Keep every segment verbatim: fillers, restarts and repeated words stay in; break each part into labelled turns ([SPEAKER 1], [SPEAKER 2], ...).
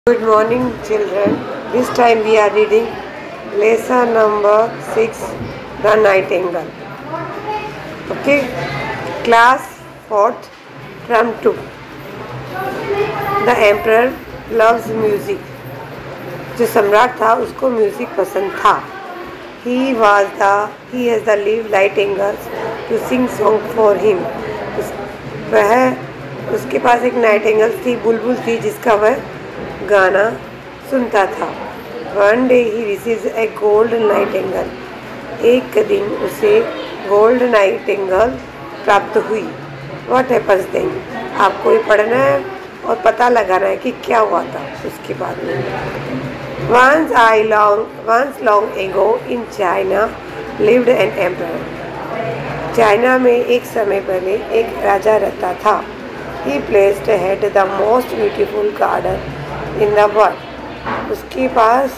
[SPEAKER 1] Good morning, children. This time we are reading lesson number six, The Nightingale. Okay, class fourth, term two. The emperor loves music. जो सम्राट था उसको music पसंद था. He was the he has the live nightingales to sing song for him. उस, वह उसके पास एक नाइटिंगल थी, बुलबुल थी जिसका वह गाना सुनता था. One day he receives a gold nightingale. एक दिन उसे गोल्ड नाइटिंगल प्राप्त हुई. What happens then? आपको ये पढ़ना है और पता लगाना है कि क्या हुआ था उसके बाद में. Once I long, once long ago in China lived an emperor. China में एक समय पहले एक राजा रहता था. He placed had the most beautiful garden in the world. उसके पास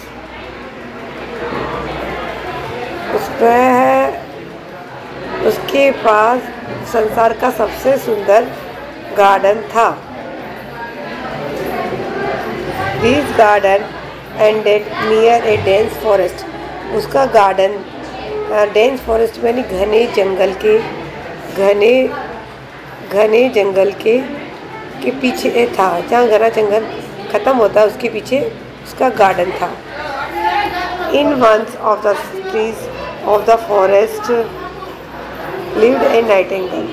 [SPEAKER 1] उस पर उसके पास संसार का सबसे सुंदर गार्डन था. This garden ended near a dense forest. उसका गार्डन डेंस फॉरेस्ट यानी घने जंगल के घने घने जंगल के के पीछे था. जहाँ घना जंगल ख़त्म होता है उसके पीछे उसका गार्डन था. In ones of the trees of the forest lived a nightingale.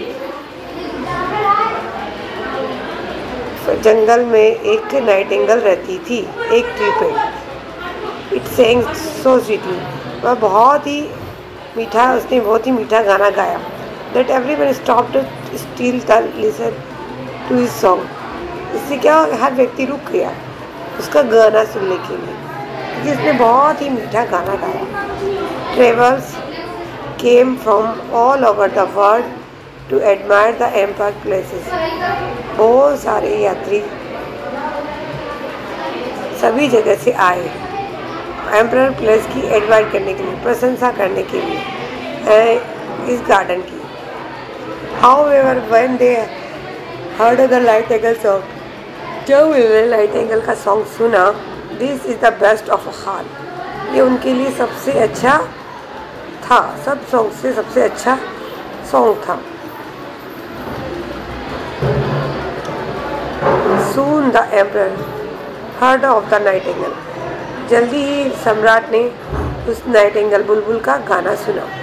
[SPEAKER 1] जंगल में एक नाइटिंगेल रहती थी एक ट्री पे. It sang so sweetly. वह बहुत ही मीठा उसने बहुत ही मीठा गाना गाया. That everyone stopped still the listen to his song. इससे क्या हर व्यक्ति रुक गया उसका गाना सुनने के लिए क्योंकि उसने बहुत ही मीठा गाना गाया. Travels came from all over the world to admire the empire places. बहुत सारे यात्री सभी जगह से आए एम्पायर प्लेस की एडमायर करने के लिए, प्रशंसा करने के लिए इस गार्डन की. However when they heard the nightingale song, जब उन्होंने नाइटिंगेल का सॉन्ग सुना, this is the best of all. ये उनके लिए सबसे अच्छा था, सब सॉन्ग से सबसे अच्छा सॉन्ग था. Soon the emperor heard of the nightingale. जल्दी ही सम्राट ने उस नाइटिंगेल बुलबुल का गाना सुना.